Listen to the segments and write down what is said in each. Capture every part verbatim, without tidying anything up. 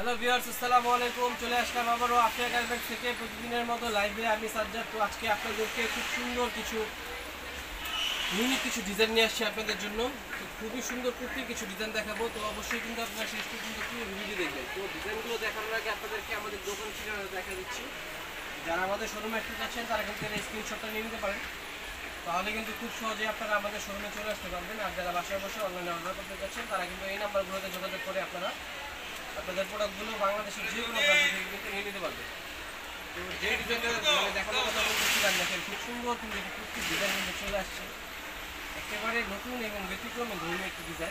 Hello viewers, আসসালামু আলাইকুম। চলে আসলাম আবারও আফিয়া গার্মেন্টস থেকে প্রতিদিনের মতো লাইভে। আমি সাজ্জাদ। তো আজকে আপনাদেরকে খুব সুন্দর কিছু ইউনিক কিছু ডিজাইন নিয়ে আসছি আপনাদের জন্য। তো খুবই সুন্দর কুর্তির কিছু ডিজাইন দেখাবো। তো অবশ্যই কিন্তু আপনারা শেষ পর্যন্ত পুরো ভিডিও দেখবেন। তো ডিজাইনগুলো দেখানোর আগে আপনাদেরকে আমাদের দোকান ঠিকানা দেখা দিচ্ছি। যারা আমাদের শোরুমে আসতে চাচ্ছেন তারা কিন্তু এই স্ক্রিনশটটা নিয়ে নিতে পারেন। তাহলে কিন্তু খুব সহজেই আপনারা আমাদের শোরুমে চলে আসতে পারবেন। আর যারা বাসায় বসে অনলাইনে অর্ডার করতে চাচ্ছেন তারা কিন্তু এই নাম্বারগুলোতে যোগাযোগ করে আপনারা আপনাদের প্রোডাক্টগুলো বাংলাদেশের যে কোনো প্রান্ত থেকে কিন্তু নিয়ে নিতে পারবেন। তো যে ডিজাইনটা মানে দেখানোর কথা বলতেছিলাম, দেখেন খুব সুন্দর কিন্তু কুর্তির ডিজাইন কিন্তু চলে আসছে। একেবারে নতুন এবং ব্যতিক্রমী ধর্মীয় একটি ডিজাইন।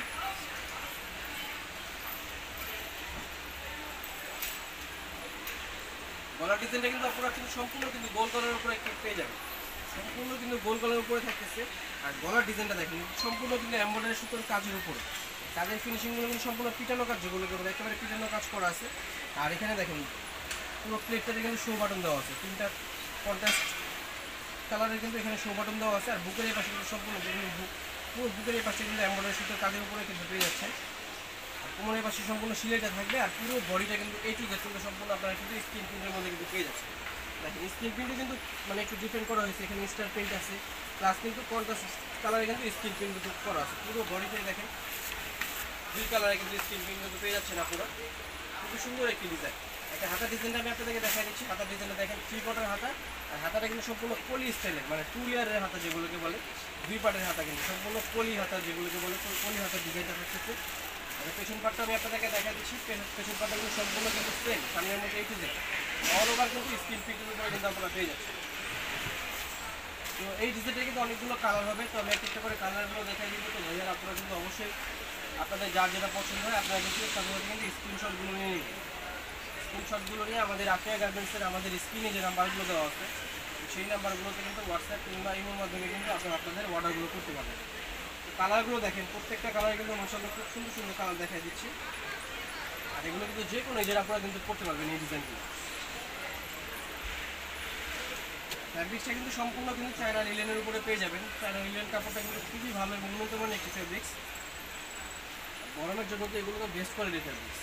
গলার ডিজাইনটা কিন্তু আপনারা কিন্তু সম্পূর্ণ কিন্তু গোল গলার উপরে একটু পেয়ে যাবেন। সম্পূর্ণ কিন্তু গোল গলার উপরে থাকতেছে। আর গলার ডিজাইনটা দেখেন সম্পূর্ণ কিন্তু এমব্রয়ডারি সুতোর কাজের উপরে। কাজের ফিনিশিংগুলো কিন্তু সম্পূর্ণ পিটানো কাজ, যেগুলোকে বলে একেবারে পিটানো কাজ করা আছে। আর এখানে দেখেন পুরো প্লেটটাতে কিন্তু শো বাটন দেওয়া আছে, তিনটা কন্ট্রাস্ট কালারের কিন্তু এখানে শো বাটন দেওয়া আছে। আর বুকের এই পাশে কিন্তু সম্পূর্ণ বুক পুরো বুকের এই পাশে কিন্তু এমব্রয়ডারি সুতোর কাজের উপরে কিন্তু পেয়ে যাচ্ছে। আর কোমরের পাশে সম্পূর্ণ সিলাইটা থাকবে। আর পুরো বডিটা কিন্তু এই টু জেড কিন্তু সম্পূর্ণ আপনারা কিন্তু স্ক্রিন প্রিন্টের মধ্যে কিন্তু পেয়ে যাচ্ছে। দেখেন স্ক্রিন প্রিন্টও কিন্তু মানে একটু ডিফারেন্ট করা হয়েছে। এখানে স্টার প্রিন্ট আছে, প্লাস কিন্তু কন্ট্রাস্ট কালারে কিন্তু স্ক্রিন প্রিন্ট কিন্তু করা আছে। পুরো বডিতে দেখেন দুই কালারে কিন্তু স্ক্রিন প্রিন্ট কিন্তু পেয়ে যাচ্ছেন আপনারা। খুবই সুন্দর একটি ডিজাইন। একটা হাতার ডিজাইনটা আমি আপনাদেরকে দেখাই দিচ্ছি। হাতার ডিজাইনটা দেখেন থ্রি কোয়ার্টার হাতা। আর হাতাটা কিন্তু সম্পূর্ণ পলি স্টাইলের, মানে টু লেয়ারের হাতা যেগুলোকে বলে, দুই পাটের হাতা কিন্তু সম্পূর্ণ পলি হাতা যেগুলোকে বলে, পলি হাতার ডিজাইনটা থাকতেছে। আর পেছন পাটটা আমি আপনাদেরকে দেখাই দিচ্ছি। পেছন পাটটা কিন্তু সম্পূর্ণ কিন্তু সেম সামনের মধ্যে এই টু জেড অল ওভার কিন্তু স্ক্রিন প্রিন্টের উপরে কিন্তু আপনারা পেয়ে যাচ্ছেন। তো এই ডিজাইনটা কিন্তু অনেকগুলো কালার হবে। তো আমি একটা করে কালারগুলো দেখাই দিব। তো ভাইয়ার আপনারা কিন্তু অবশ্যই আপনাদের যার যেটা পছন্দ হয় আপনারা কিন্তু সাথে সাথে কিন্তু স্ক্রিনশটগুলো নিয়ে নেবেন। স্ক্রিনশটগুলো নিয়ে আমাদের আফিয়া গার্মেন্টসের আমাদের স্ক্রিনে যে নাম্বারগুলো দেওয়া আছে সেই নাম্বারগুলোতে কিন্তু হোয়াটসঅ্যাপ কিংবা ইমোর মাধ্যমে কিন্তু আপনারা আপনাদের অর্ডারগুলো করতে পারবেন। তো কালারগুলো দেখেন, প্রত্যেকটা কালার কিন্তু মাশাআল্লাহ খুব সুন্দর সুন্দর কালার দেখাই দিচ্ছি। আর এগুলো কিন্তু যে কোনো এজের আপনারা কিন্তু করতে পারবেন এই ডিজাইনগুলো। ফ্যাব্রিক্সটা কিন্তু সম্পূর্ণ কিন্তু চায়না লিলেনের উপরে পেয়ে যাবেন। চায়না লিলেন কাপড়টা কিন্তু খুবই ভালো এবং উন্নত মানের একটি ফ্যাব্রিক্স। গরমের জন্য তো এগুলো তো বেস্ট কোয়ালিটির ফ্যাব্রিক্স।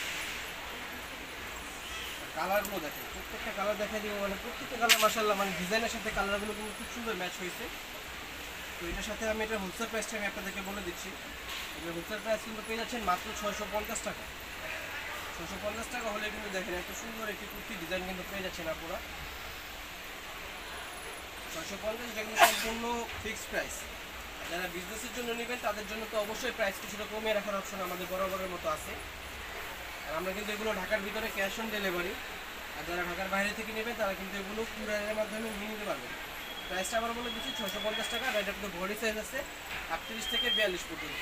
কালারগুলো দেখেন, প্রত্যেকটা কালার দেখা দিব, মানে প্রত্যেকটা কালার মাশাআল্লাহ মানে ডিজাইনের সাথে কালারগুলো কিন্তু খুব সুন্দর ম্যাচ হয়েছে। তো এটার সাথে আমি এটা হোলসেল প্রাইসটা আমি আপনাদেরকে বলে দিচ্ছি। এটা হোলসেল প্রাইস কিন্তু পেয়ে যাচ্ছেন মাত্র ছয়শো পঞ্চাশ টাকা। ছয়শো পঞ্চাশ টাকা হলে কিন্তু দেখেন এত সুন্দর একটি কুর্তি ডিজাইন কিন্তু পেয়ে যাচ্ছেন আপনারা। ছয়শো পঞ্চাশ এটা কিন্তু সম্পূর্ণ ফিক্সড প্রাইস। যারা বিজনেসের জন্য নেবেন তাদের জন্য তো অবশ্যই প্রাইস কিছুটা কমিয়ে রাখার অপশন আমাদের বরাবরের মতো আছে। আর আমরা কিন্তু এগুলো ঢাকার ভিতরে ক্যাশ অন ডেলিভারি। আর যারা ঢাকার বাইরে থেকে নেবেন তারা কিন্তু এগুলো কুরিয়ারের মাধ্যমে নিয়ে নিতে পারবেন। প্রাইসটা আবার বলে দিচ্ছি ছয়শো পঞ্চাশ টাকা। আর এটা কিন্তু বডি সাইজ আছে আটত্রিশ থেকে বিয়াল্লিশ পর্যন্ত।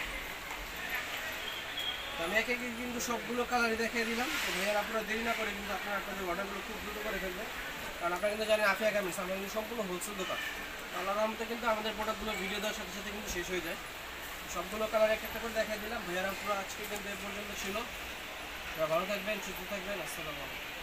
তো আমি একে একে কিন্তু সবগুলো কালারই দেখিয়ে দিলাম। তো ভাইয়ার আপনারা দেরি না করে কিন্তু আপনারা আপনাদের অর্ডারগুলো খুব দ্রুত করে ফেলবেন। কারণ আপনারা কিন্তু জানেন আফিয়া গার্মেন্টস আমরা কিন্তু সম্পূর্ণ হোলসেল দোকান। আল্লাহর রহমতে কিন্তু আমাদের প্রোডাক্টগুলো ভিডিও দেওয়ার সাথে সাথে কিন্তু শেষ হয়ে যায়। সবগুলো কালার একটা একটা করে দেখাই দিলাম। ভাইয়ারা পুরো আজকে কিন্তু এ পর্যন্ত ছিল। ভালো থাকবেন, সুস্থ থাকবেন। আসসালামু আলাইকুম।